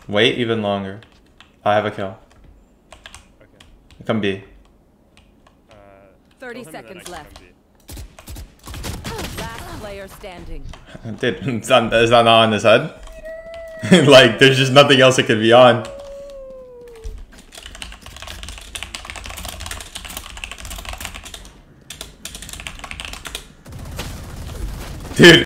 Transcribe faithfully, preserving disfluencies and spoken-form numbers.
Wait even longer. I have a kill. Okay. Come B. Uh, thirty tell him that I seconds can left. come B. Last player standing. Dude, is that, is that not on his head? Like, there's just nothing else it could be on. Dude,